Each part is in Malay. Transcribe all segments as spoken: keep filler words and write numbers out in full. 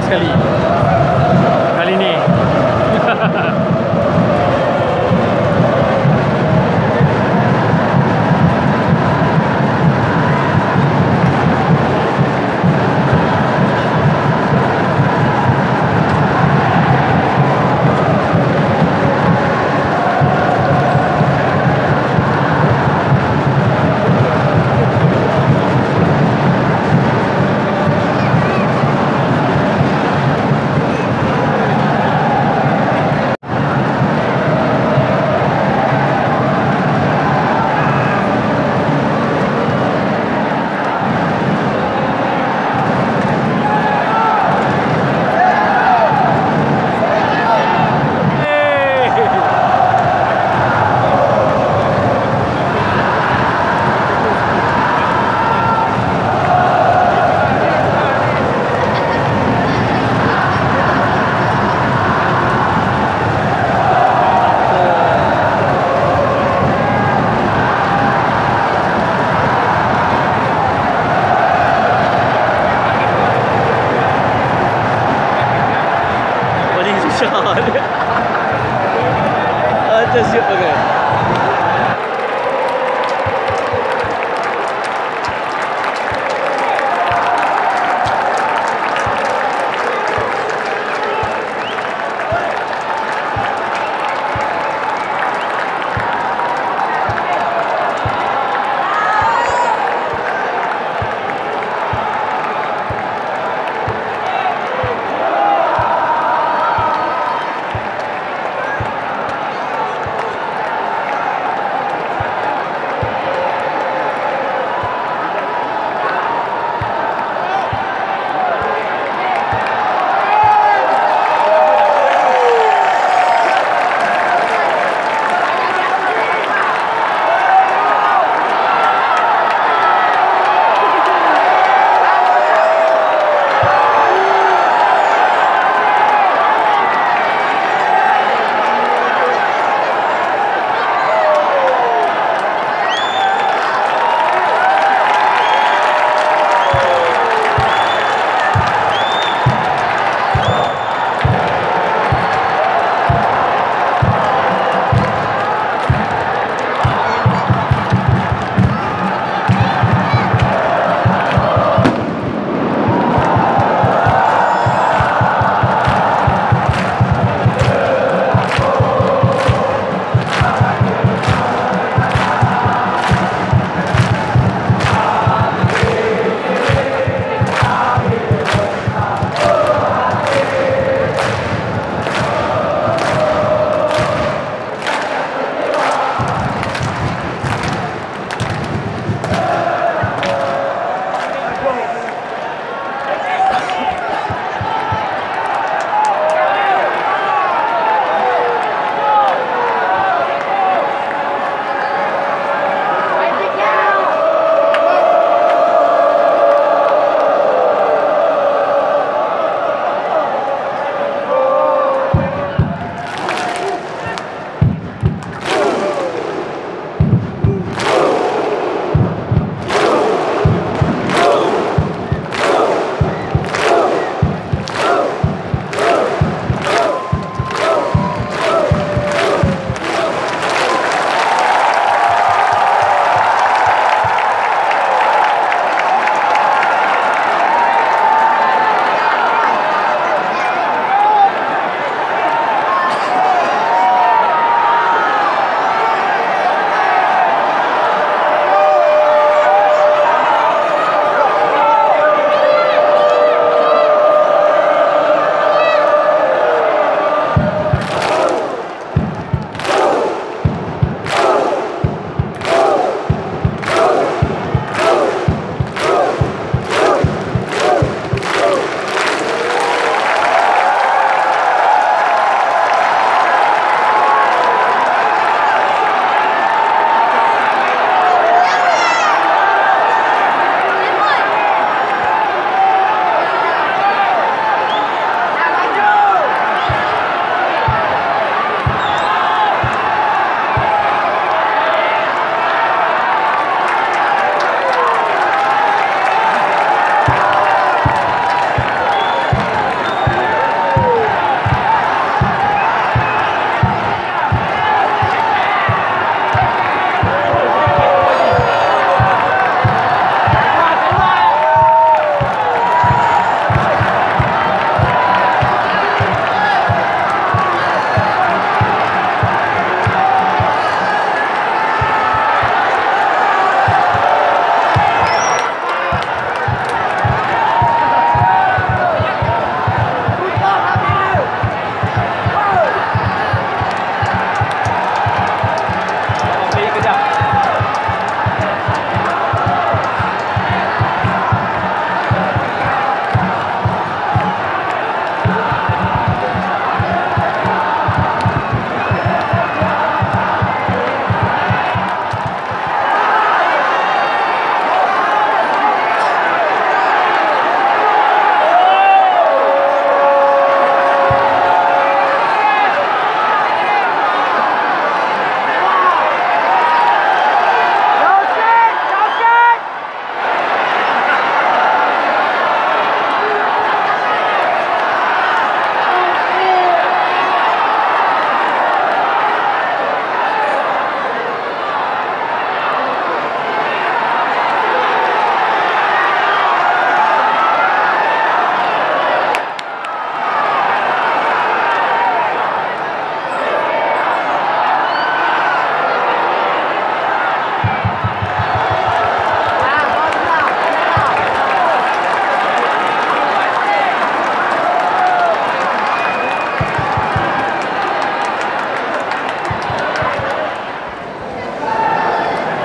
sekali kali ni. Atas siap pakai.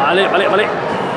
Balik, balik, balik.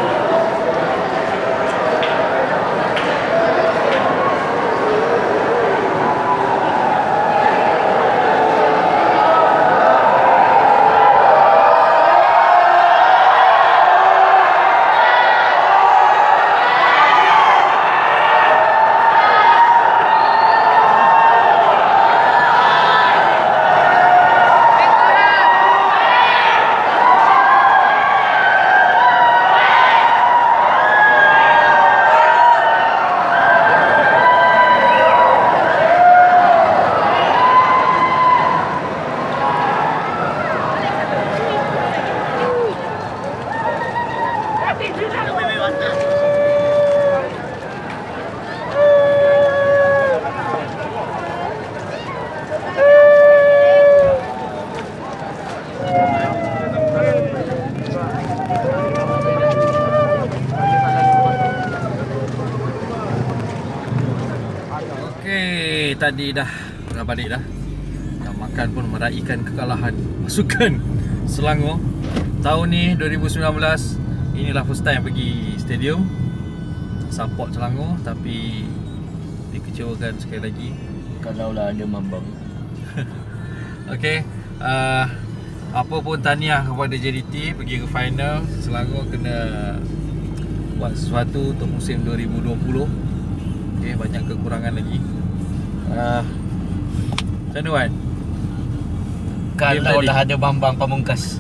Okey, tadi dah dah balik dah. Dah makan pun meraihkan kekalahan pasukan Selangor. Tahun ni dua ribu sembilan belas, inilah first time pergi stadium support Selangor, tapi dikecewakan sekali lagi. Kalaulah ada mambang. Okey, uh, apa pun tahniah kepada J D T pergi ke final. Selangor kena buat sesuatu untuk musim dua ribu dua puluh. Okey, banyak kekurangan lagi. Uh, macam mana Wan? Kalau dah ada Bambang Pamungkas.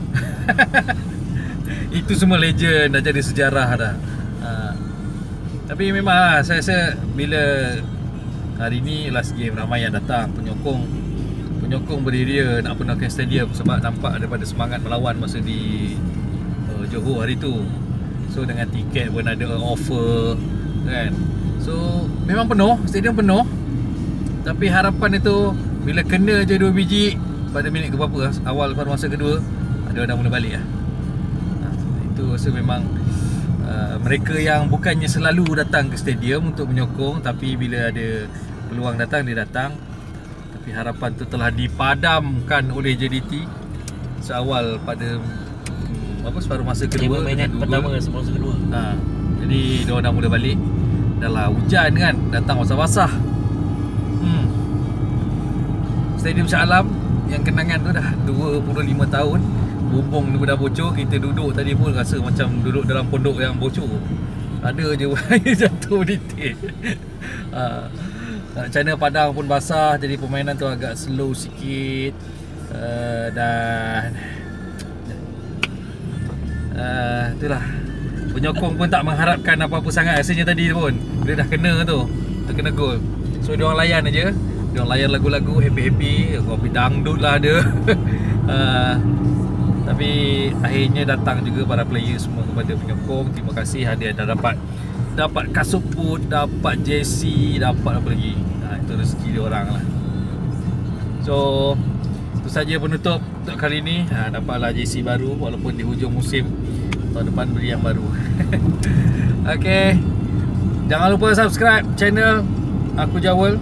Itu semua legend, dah jadi sejarah dah. uh, Tapi memang lah, saya rasa bila hari ni last game, ramai yang datang. Penyokong Penyokong beria nak penuhkan stadium sebab nampak daripada semangat melawan masa di uh, Johor hari tu. So dengan tiket pun ada offer kan. So memang penuh, stadium penuh. Tapi harapan itu bila kena je dua biji pada minit ke berapa, awal pada masa kedua, ada orang mula balik lah. Ha, itu rasa memang uh, mereka yang bukannya selalu datang ke stadium untuk menyokong, tapi bila ada peluang datang, dia datang. Tapi harapan tu telah dipadamkan oleh J D T seawal pada hmm, apa separuh masa kedua, minit pertama separuh masa kedua. Ha, jadi dia orang dah mula balik. Dah lah hujan kan, datang basah-basah. Hmm. Stadium Shah Alam yang kenangan tu dah dua puluh lima tahun. Bumbung ni dah bocor. Kita duduk tadi pun rasa macam duduk dalam pondok yang bocor. Ada je wire jatuh titik. ha. Macam mana padang pun basah, jadi permainan tu agak slow sikit. uh, Dan uh, itulah, penyokong pun tak mengharapkan apa-apa sangat rasanya tadi pun. Bila dah kena tu, dah kena gol. So diorang layan aja. Diorang layan lagu-lagu happy-happy. Kopi dangdut lah ada. uh, Tapi akhirnya datang juga para player semua kepada penyokong. Terima kasih, hadiah dah dapat. Dapat kasut boot, dapat jersey, dapat apa lagi. ha, Itu rezeki diorang lah. So itu saja penutup untuk kali ni. ha, Dapatlah jersey baru walaupun di hujung musim. Tahun depan beli yang baru. Okay, jangan lupa subscribe channel Aku Jawel.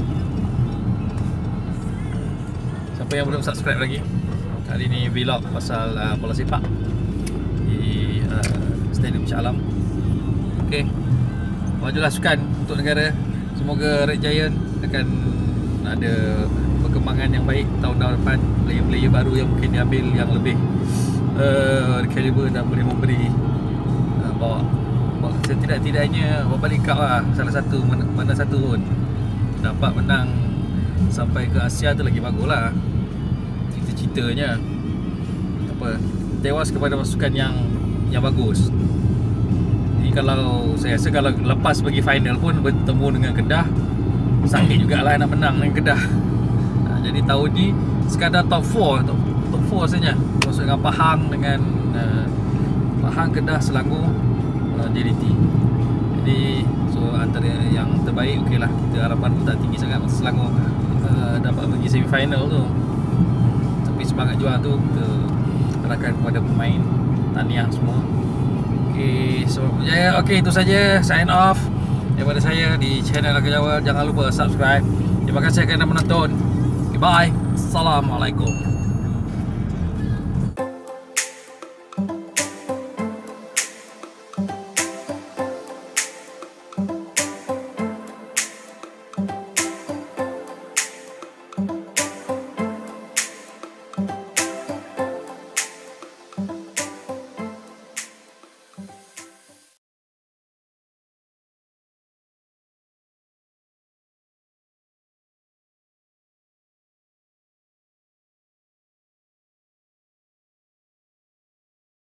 Siapa yang belum subscribe lagi, kali ni vlog pasal uh, bola sepak di uh, Stadium Shah Alam. Okay, majulah sukan untuk negara. Semoga Red Giant akan ada perkembangan yang baik tahun-tahun depan. Player-player baru yang mungkin diambil yang lebih uh, kaliber dan boleh memberi uh, bawa, bawa setidak-tidaknya bawa balik cup lah. Salah satu, mana, mana satu pun dapat menang sampai ke Asia tu lagi bagus lah. Cita-citanya apa, tewas kepada pasukan yang yang bagus. Jadi kalau saya rasa kalau lepas pergi final pun bertemu dengan Kedah, sakit jugalah nak menang dengan Kedah. ha, Jadi tahun ni sekadar top empat, top, top empat saja. Masuk dengan Pahang, dengan uh, Pahang, Kedah, Selangor, uh, J D T. Jadi so antara yang terbaik, okey lah. Kita harapan pun tak tinggi sangat Selangor uh, dapat pergi semi final tu. Tapi semangat jual tu kita serahkan kepada pemain. Tahniah semua. Okey, so berjaya. Okey, itu saja, sign off daripada saya di channel Aku Jawel. Jangan lupa subscribe. Terima kasih kerana menonton. Goodbye. Assalamualaikum.